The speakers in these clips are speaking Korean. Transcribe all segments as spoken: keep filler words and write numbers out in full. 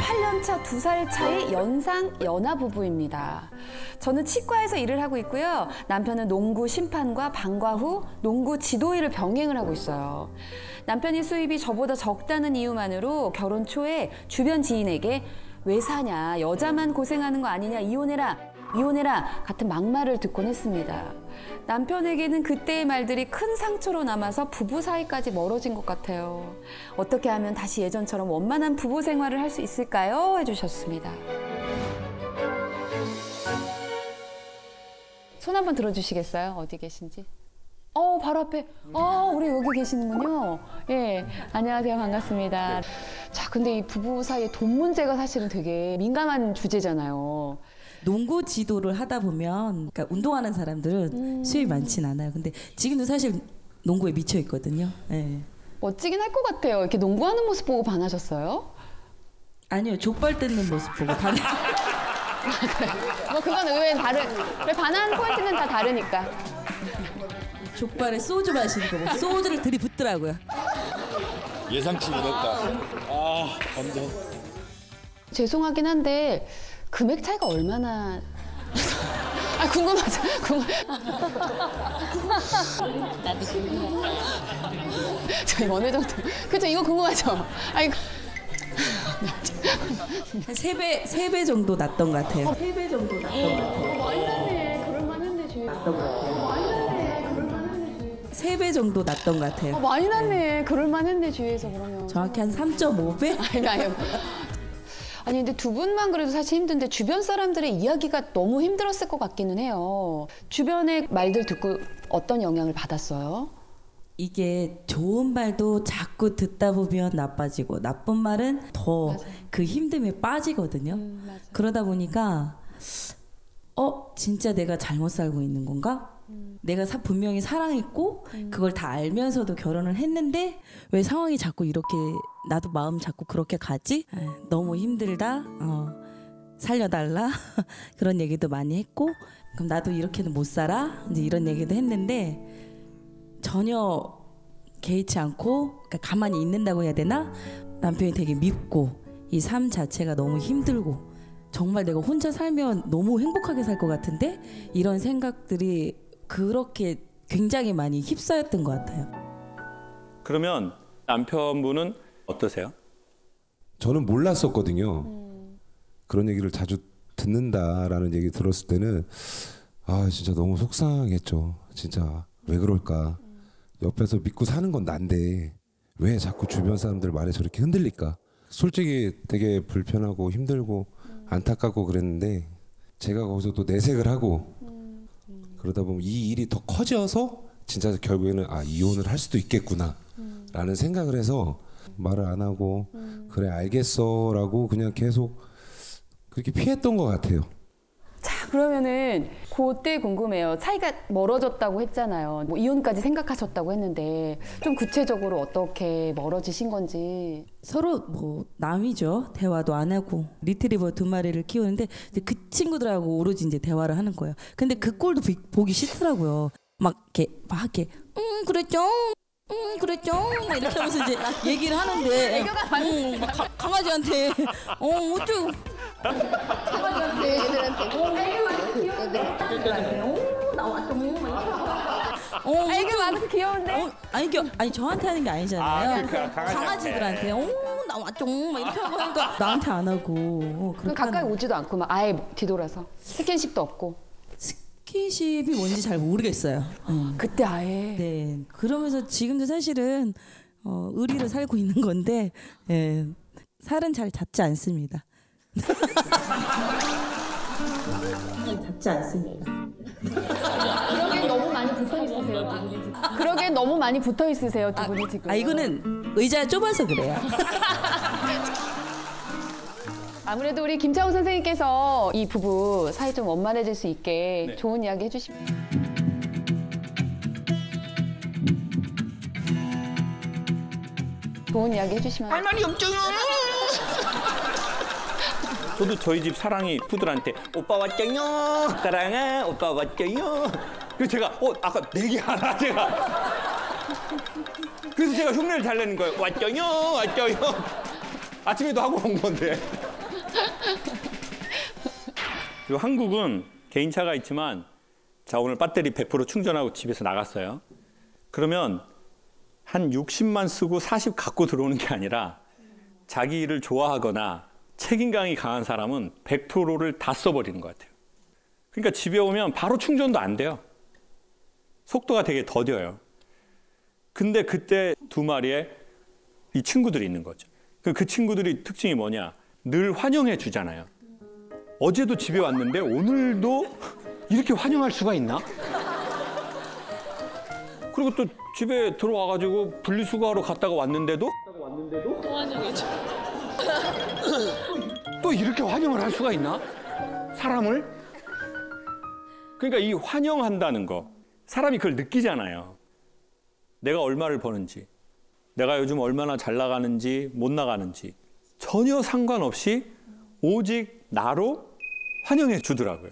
팔 년 차 두 살 차이 연상 연하 부부입니다. 저는 치과에서 일을 하고 있고요. 남편은 농구 심판과 방과 후 농구 지도일을 병행을 하고 있어요. 남편이 수입이 저보다 적다는 이유만으로 결혼 초에 주변 지인에게 왜 사냐, 여자만 고생하는 거 아니냐, 이혼해라, 이혼해라 같은 막말을 듣곤 했습니다. 남편에게는 그때의 말들이 큰 상처로 남아서 부부 사이까지 멀어진 것 같아요. 어떻게 하면 다시 예전처럼 원만한 부부 생활을 할 수 있을까요? 해주셨습니다. 손 한번 들어주시겠어요? 어디 계신지? 어, 바로 앞에. 어, 우리 여기 계시는군요. 예, 안녕하세요. 반갑습니다. 자, 근데 이 부부 사이에 돈 문제가 사실은 되게 민감한 주제잖아요. 농구 지도를 하다 보면 그러니까 운동하는 사람들은 음. 수입이 많진 않아요. 근데 지금도 사실 농구에 미쳐 있거든요. 네. 멋지긴 할 것 같아요. 이렇게 농구하는 모습 보고 반하셨어요? 아니요. 족발 뜯는 모습 보고 반. 뭐 그건 의외는 다른. 그래, 반하는 포인트는 다 다르니까. 족발에 소주 마시는 거 보고 소주를 들이붓더라고요. 예상치 못했다. 아, 완전. 죄송하긴 한데 금액 차이가 얼마나? 아, 궁금하죠. 궁금. 나도 궁금해. 저희 어느 정도? 그죠? 이거 궁금하죠. 아, 이거. 한 세 배, 세 배 정도 났던 것 같아요. 세 배 정도 났던 것 같아요. 많이 났네. 그럴만했네, 주위. 났던 것 같아요. 많이 났네. 그럴만했네, 주위. 세 배 정도 났던 것 같아요. 어, 많이 났네. 그럴만했네, 주위에서 그러면. 정확히 한 삼 점 오 배? 아니, 아니. 아니, 근데 두 분만 그래도 사실 힘든데 주변 사람들의 이야기가 너무 힘들었을 것 같기는 해요. 주변의 말들 듣고 어떤 영향을 받았어요? 이게 좋은 말도 자꾸 듣다 보면 나빠지고 나쁜 말은 더 그 힘듦에 빠지거든요. 음, 그러다 보니까 어? 진짜 내가 잘못 살고 있는 건가? 음. 내가 사, 분명히 사랑했고 음. 그걸 다 알면서도 결혼을 했는데 왜 상황이 자꾸 이렇게 나도 마음 자꾸 그렇게 가지? 에, 너무 힘들다. 어, 살려달라. 그런 얘기도 많이 했고 그럼 나도 이렇게는 못 살아. 이제 이런 얘기도 했는데 전혀 개의치 않고 그러니까 가만히 있는다고 해야 되나? 남편이 되게 밉고 이 삶 자체가 너무 힘들고 정말 내가 혼자 살면 너무 행복하게 살 것 같은데 이런 생각들이 그렇게 굉장히 많이 휩싸였던 것 같아요. 그러면 남편분은 어떠세요? 저는 몰랐었거든요. 음. 그런 얘기를 자주 듣는다라는 얘기 들었을 때는 아 진짜 너무 속상했죠. 진짜 왜 그럴까. 음. 옆에서 믿고 사는 건 난데 왜 자꾸 주변 사람들 말에 저렇게 흔들릴까. 솔직히 되게 불편하고 힘들고 음. 안타깝고 그랬는데 제가 거기서 또 내색을 하고 음. 음. 그러다 보면 이 일이 더 커져서 진짜 결국에는 아 이혼을 할 수도 있겠구나 음. 라는 생각을 해서 말을 안 하고 음. 그래 알겠어 라고 그냥 계속 그렇게 피했던 것 같아요. 자, 그러면은 그때 궁금해요. 사이가 멀어졌다고 했잖아요. 뭐 이혼까지 생각하셨다고 했는데 좀 구체적으로 어떻게 멀어지신 건지. 서로 뭐 남이죠. 대화도 안 하고 리트리버 두 마리를 키우는데 그 친구들하고 오로지 이제 대화를 하는 거예요. 근데 그 꼴도 보기 싫더라고요. 막 이렇게 막 이렇게 음 그랬죠. 음 그랬죠. 막 이렇게 하면서 이제 얘기를 하는데 애교가 많이 음, 막 가, 강아지한테 어 어쩌 강아지한테 애들한테 애들한테 오 나왔어 어, 애교 많고 귀여운데. 어, 아니, 겨, 아니 저한테 하는 게 아니잖아요. 아, 그, 강아지한테. 강아지들한테 어 나왔죠 막 이렇게 하고 하니까 나한테 안 하고 어, 그럼 가까이 오지도 않고 막 아예 뒤돌아서 스킨십도 없고. 스킨십이 뭔지 잘 모르겠어요. 음. 그때 아예. 네. 그러면서 지금도 사실은 어, 의리로 살고 있는 건데 예, 살은 잘 잡지 않습니다. 잘 잡지 않습니다. 그러기엔 너무 많이 붙어 있으세요, 두 분이 지금. 그러기엔 너무 많이 붙어 있으세요, 두 분이 지금. 아 이거는 의자가 좁아서 그래요. 아무래도 우리 김창호 선생님께서 이 부부 사이 좀 원만해질 수 있게 네. 좋은 이야기 해주시면. 좋은 이야기 해주시면. 할 말이 없죠. 저도 저희 집 사랑이 푸들한테 오빠 왔죠요. 사랑아 오빠 왔죠요. 그래서 제가 어 아까 내기 하나 제가. 그래서 제가 흉내를 잘 내는 거예요. 왔죠요 왔죠요. 아침에도 하고 온 건데. 그리고 한국은 개인차가 있지만 자 오늘 배터리 백 퍼센트 충전하고 집에서 나갔어요. 그러면 한 육십만 쓰고 사십 갖고 들어오는 게 아니라 자기 일을 좋아하거나 책임감이 강한 사람은 백 퍼센트를 다 써버리는 것 같아요. 그러니까 집에 오면 바로 충전도 안 돼요. 속도가 되게 더뎌요. 근데 그때 두 마리의 이 친구들이 있는 거죠. 그 친구들이 특징이 뭐냐? 늘 환영해 주잖아요. 어제도 집에 왔는데 오늘도 이렇게 환영할 수가 있나? 그리고 또 집에 들어와가지고 분리수거하러 갔다가 왔는데도 또 환영해줘. 또 이렇게 환영을 할 수가 있나? 사람을? 그러니까 이 환영한다는 거 사람이 그걸 느끼잖아요. 내가 얼마를 버는지, 내가 요즘 얼마나 잘 나가는지 못 나가는지 전혀 상관없이 오직 나로 환영해 주더라고요.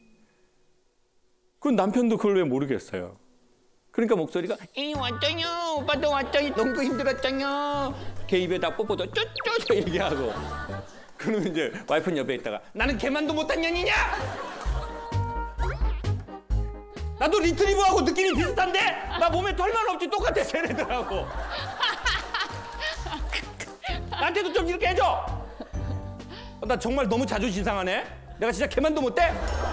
그 남편도 그걸 왜 모르겠어요. 그러니까 목소리가 이 왔죠요, 오빠도 왔죠요, 농구 힘들었죠요. 걔 입에다 뽀뽀도 쪼쪼쪼 얘기하고. 그러면 이제 와이프는 옆에 있다가 나는 걔만도 못한 년이냐? 나도 리트리버하고 느낌이 비슷한데 나 몸에 털만 없지 똑같아 쟤네들하고. 나한테도 좀 이렇게 해줘. 어, 나 정말 너무 자존심 상하네. 내가 진짜 걔만도 못해?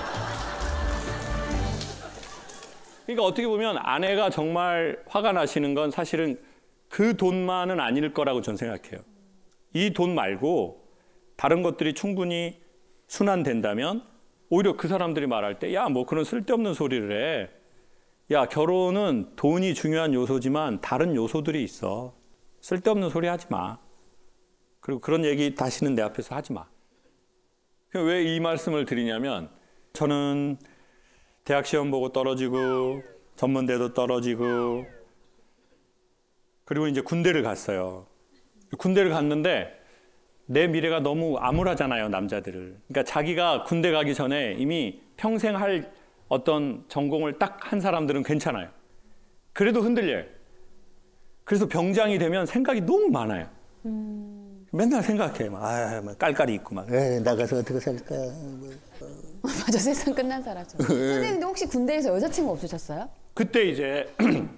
그러니까 어떻게 보면 아내가 정말 화가 나시는 건 사실은 그 돈만은 아닐 거라고 저는 생각해요. 이 돈 말고 다른 것들이 충분히 순환된다면 오히려 그 사람들이 말할 때 야, 뭐 그런 쓸데없는 소리를 해. 야, 결혼은 돈이 중요한 요소지만 다른 요소들이 있어. 쓸데없는 소리 하지 마. 그리고 그런 얘기 다시는 내 앞에서 하지 마. 왜 이 말씀을 드리냐면 저는 대학 시험 보고 떨어지고 전문대도 떨어지고 그리고 이제 군대를 갔어요. 군대를 갔는데 내 미래가 너무 암울하잖아요, 남자들을. 그러니까 자기가 군대 가기 전에 이미 평생 할 어떤 전공을 딱 한 사람들은 괜찮아요. 그래도 흔들려요. 그래서 병장이 되면 생각이 너무 많아요. 음... 맨날 생각해. 막, 아, 막 깔깔이 있고 막 에이, 나가서 어떻게 살까. 뭐. 맞아, 세상 끝난 사람죠. 선생님도 혹시 군대에서 여자친구 없으셨어요? 그때 이제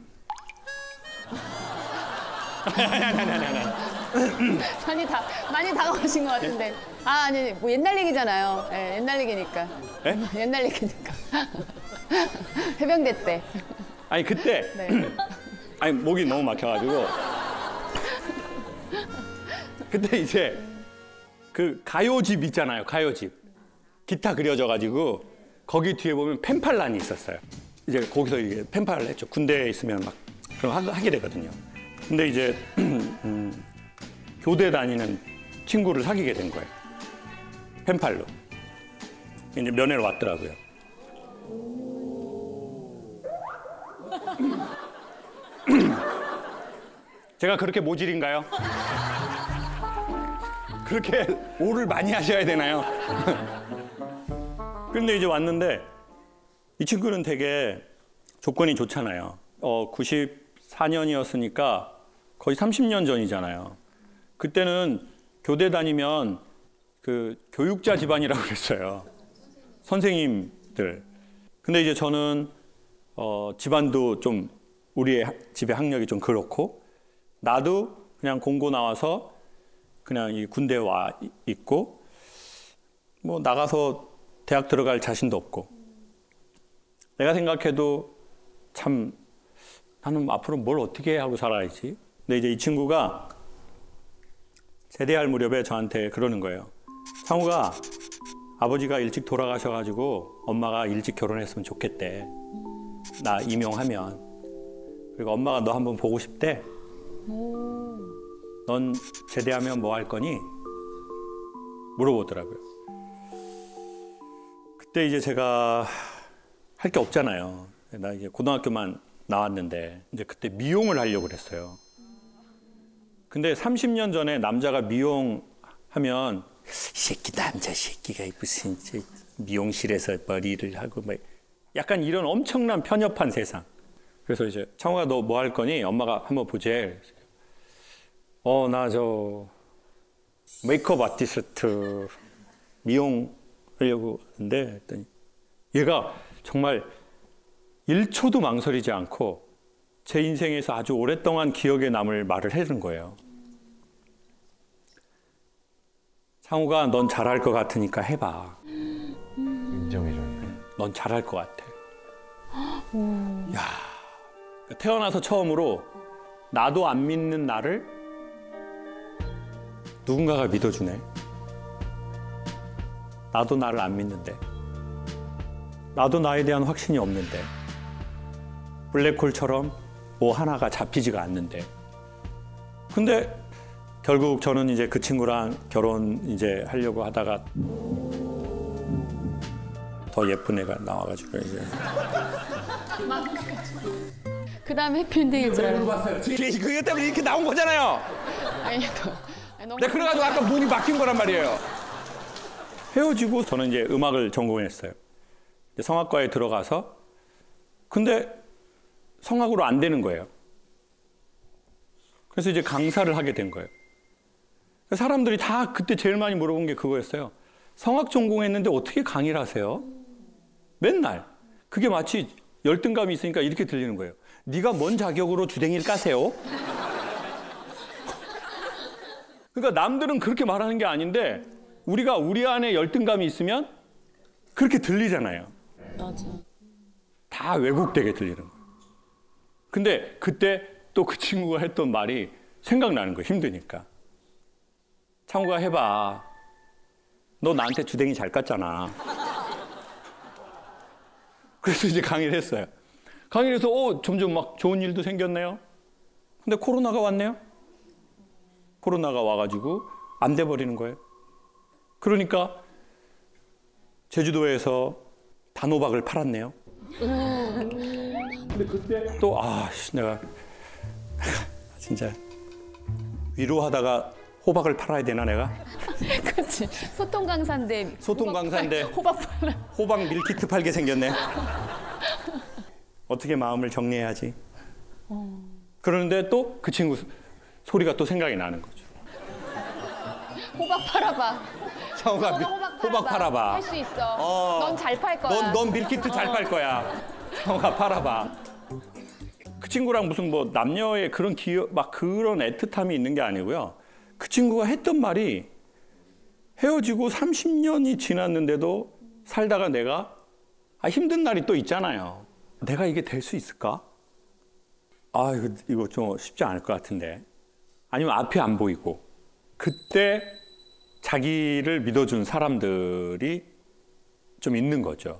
많이 다 많이 다가오신 것 같은데. 아, 아니, 뭐 옛날 얘기잖아요. 네, 옛날 얘기니까. 네? 옛날 얘기니까. 해병대 때. 아니 그때 네. 아니 목이 너무 막혀가지고 그때 이제 그 가요집 있잖아요, 가요집. 기타 그려져가지고 거기 뒤에 보면 펜팔란이 있었어요. 이제 거기서 이게 펜팔을 했죠. 군대에 있으면 막 그런 거 하게 되거든요. 근데 이제 음, 교대 다니는 친구를 사귀게 된 거예요. 펜팔로. 이제 면회로 왔더라고요. 제가 그렇게 모질인가요? 그렇게 오를 많이 하셔야 되나요? 근데 이제 왔는데 이 친구는 되게 조건이 좋잖아요. 어, 구십사 년이었으니까 거의 삼십 년 전이잖아요. 그때는 교대 다니면 그 교육자 집안이라고 그랬어요. 선생님들. 근데 이제 저는 어, 집안도 좀 우리의 집의 학력이 좀 그렇고 나도 그냥 공고 나와서 그냥 이 군대에 와 있고 뭐 나가서 대학 들어갈 자신도 없고 내가 생각해도 참 나는 앞으로 뭘 어떻게 하고 살아야지. 근데 이제 이 친구가 제대할 무렵에 저한테 그러는 거예요. 상우가 아버지가 일찍 돌아가셔가지고 엄마가 일찍 결혼했으면 좋겠대. 나 임용하면. 그리고 엄마가 너 한번 보고 싶대. 넌 제대하면 뭐 할 거니? 물어보더라고요. 그때 이제 제가 할 게 없잖아요. 나 이제 고등학교만 나왔는데 이제 그때 미용을 하려고 그랬어요. 근데 삼십 년 전에 남자가 미용하면 이 새끼 남자 새끼가 무슨 미용실에서 머리를 하고 막 약간 이런 엄청난 편협한 세상. 그래서 이제 창호가 너 뭐 할 거니? 엄마가 한번 보재. 어, 나 저 메이크업 아티스트 미용하려고 하는데 했더니 얘가 정말 일 초도 망설이지 않고 제 인생에서 아주 오랫동안 기억에 남을 말을 해준 거예요. 창우가 넌 잘할 것 같으니까 해봐. 인정해줘요. 넌 잘할 것 같아. 야, 태어나서 처음으로 나도 안 믿는 나를 누군가가 믿어주네. 나도 나를 안 믿는데. 나도 나에 대한 확신이 없는데. 블랙홀처럼 뭐 하나가 잡히지가 않는데. 근데 결국 저는 이제 그 친구랑 결혼 이제 하려고 하다가 더 예쁜 애가 나와가지고 이제. 그 다음에 해피엔딩일 줄 알았어요. 그게 때문에 이렇게 나온 거잖아요. 아니, 아니, 너무 내가 그래가지고 아까 문이 막힌 거란 말이에요. 헤어지고 저는 이제 음악을 전공했어요. 성악과에 들어가서 근데 성악으로 안 되는 거예요. 그래서 이제 강사를 하게 된 거예요. 사람들이 다 그때 제일 많이 물어본 게 그거였어요. 성악 전공했는데 어떻게 강의를 하세요? 맨날. 그게 마치 열등감이 있으니까 이렇게 들리는 거예요. 네가 뭔 자격으로 주댕이를 까세요? 그러니까 남들은 그렇게 말하는 게 아닌데 우리가 우리 안에 열등감이 있으면 그렇게 들리잖아요. 맞아. 다 왜곡되게 들리는 거예요. 근데 그때 또 그 친구가 했던 말이 생각나는 거예요. 힘드니까. 창우가 해봐. 너 나한테 주댕이 잘 깠잖아. 그래서 이제 강의를 했어요. 강의를 해서 어, 점점 막 좋은 일도 생겼네요. 근데 코로나가 왔네요. 코로나가 와가지고 안 돼버리는 거예요. 그러니까 제주도에서 단호박을 팔았네요. 근데 그때 또 아, 내가 진짜 위로하다가 호박을 팔아야 되나 내가? 그렇지. 소통 강사인데. 소통 강사인데 호박 팔아. 호박 밀키트 팔게 생겼네. 어떻게 마음을 정리해야지. 어. 그러는데 또 그 친구 소리가 또 생각이 나는 거죠. 호박 팔아봐. 창우가 밀, 호박, 호박 팔아봐. 할 수 있어. 어. 넌 잘 팔 거야. 넌, 넌 밀키트 잘 팔 거야. 창우가 팔아봐. 그 친구랑 무슨 뭐 남녀의 그런 기억, 막 그런 애틋함이 있는 게 아니고요. 그 친구가 했던 말이 헤어지고 삼십 년이 지났는데도 살다가 내가 아, 힘든 날이 또 있잖아요. 내가 이게 될 수 있을까? 아, 이거, 이거 좀 쉽지 않을 것 같은데. 아니면 앞이 안 보이고. 그때 자기를 믿어준 사람들이 좀 있는 거죠.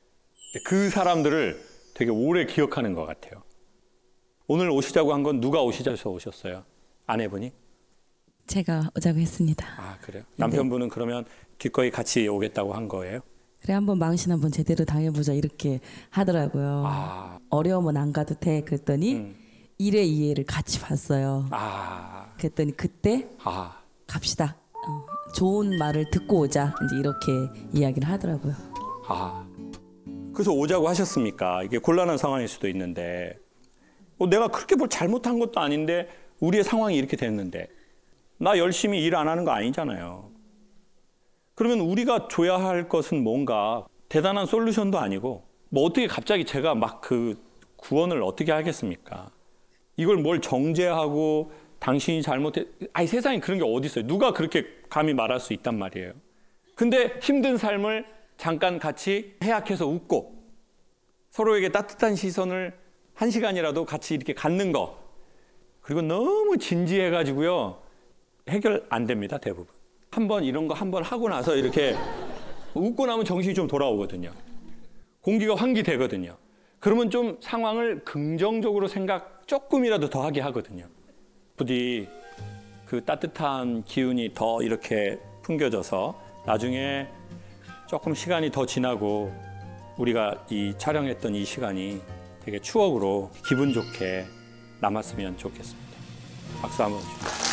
그 사람들을 되게 오래 기억하는 것 같아요. 오늘 오시자고 한 건 누가 오시자서 오셨어요? 아내분이? 제가 오자고 했습니다. 아, 그래요? 남편분은 그러면 기꺼이 같이 오겠다고 한 거예요? 그래 한번 망신 한번 제대로 당해보자 이렇게 하더라고요. 아. 어려우면 안 가도 돼 그랬더니 음. 일회 이해를 같이 봤어요. 아. 그랬더니 그때 아. 갑시다. 어, 좋은 말을 듣고 오자 이제 이렇게 이야기를 하더라고요. 아. 그래서 오자고 하셨습니까? 이게 곤란한 상황일 수도 있는데 어, 내가 그렇게 뭘 잘못한 것도 아닌데 우리의 상황이 이렇게 됐는데 나 열심히 일 안 하는 거 아니잖아요. 그러면 우리가 줘야 할 것은 뭔가 대단한 솔루션도 아니고 뭐 어떻게 갑자기 제가 막 그 구원을 어떻게 하겠습니까? 이걸 뭘 정죄하고 당신이 잘못해 아니 세상에 그런 게 어디 있어요? 누가 그렇게 감히 말할 수 있단 말이에요. 근데 힘든 삶을 잠깐 같이 해약해서 웃고 서로에게 따뜻한 시선을 한 시간이라도 같이 이렇게 갖는 거. 그리고 너무 진지해가지고요. 해결 안 됩니다, 대부분. 한번 이런 거 한번 하고 나서 이렇게 웃고 나면 정신이 좀 돌아오거든요. 공기가 환기되거든요. 그러면 좀 상황을 긍정적으로 생각 조금이라도 더 하게 하거든요. 부디 그 따뜻한 기운이 더 이렇게 풍겨져서 나중에 조금 시간이 더 지나고 우리가 이 촬영했던 이 시간이 되게 추억으로 기분 좋게 남았으면 좋겠습니다. 박수 한번 주세요.